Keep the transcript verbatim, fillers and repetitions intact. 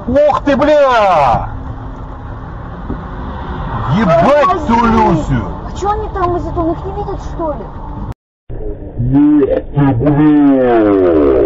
Ух ты, бля! Ебать всю Люсю! А что они там из-за того, их не видят, что ли? Ух ты, бля!